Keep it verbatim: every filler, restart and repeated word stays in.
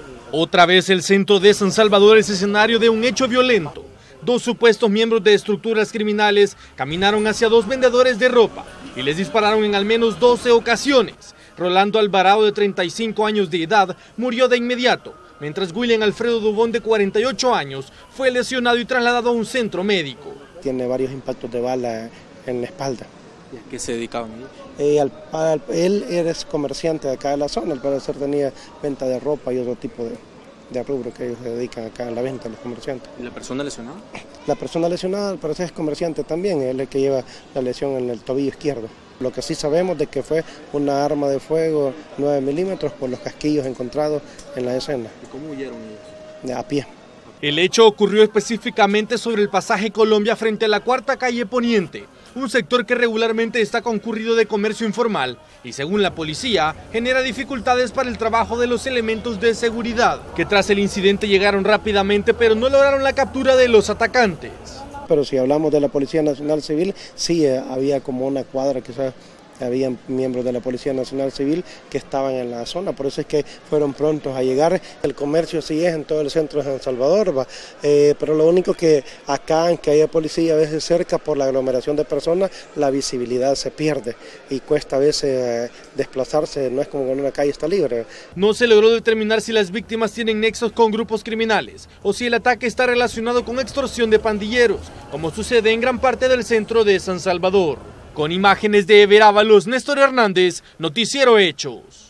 Otra vez el centro de San Salvador es escenario de un hecho violento. Dos supuestos miembros de estructuras criminales caminaron hacia dos vendedores de ropa y les dispararon en al menos doce ocasiones. Rolando Alvarado, de treinta y cinco años de edad, murió de inmediato, mientras William Alfredo Dubón, de cuarenta y ocho años, fue lesionado y trasladado a un centro médico. Tiene varios impactos de bala en la espalda. ¿Y a qué se dedicaban ellos? Eh, al, al, él era comerciante de acá de la zona, al parecer tenía venta de ropa y otro tipo de, de rubro que ellos se dedican acá a la venta, los comerciantes. ¿Y la persona lesionada? La persona lesionada al parecer es comerciante también, él es el que lleva la lesión en el tobillo izquierdo. Lo que sí sabemos de que fue una arma de fuego nueve milímetros por los casquillos encontrados en la escena. ¿Y cómo huyeron ellos? A pie. El hecho ocurrió específicamente sobre el pasaje Colombia frente a la Cuarta Calle Poniente, un sector que regularmente está concurrido de comercio informal y, según la policía, genera dificultades para el trabajo de los elementos de seguridad, que tras el incidente llegaron rápidamente pero no lograron la captura de los atacantes. Pero si hablamos de la Policía Nacional Civil, sí eh, había como una cuadra, quizás había miembros de la Policía Nacional Civil que estaban en la zona, por eso es que fueron prontos a llegar. El comercio sí es en todo el centro de San Salvador, va, eh, pero lo único que acá, aunque haya policía a veces cerca, por la aglomeración de personas, la visibilidad se pierde y cuesta a veces eh, desplazarse, no es como cuando una calle está libre. No se logró determinar si las víctimas tienen nexos con grupos criminales o si el ataque está relacionado con extorsión de pandilleros, como sucede en gran parte del centro de San Salvador. Con imágenes de Ever Ábalos, Néstor Hernández, Noticiero Hechos.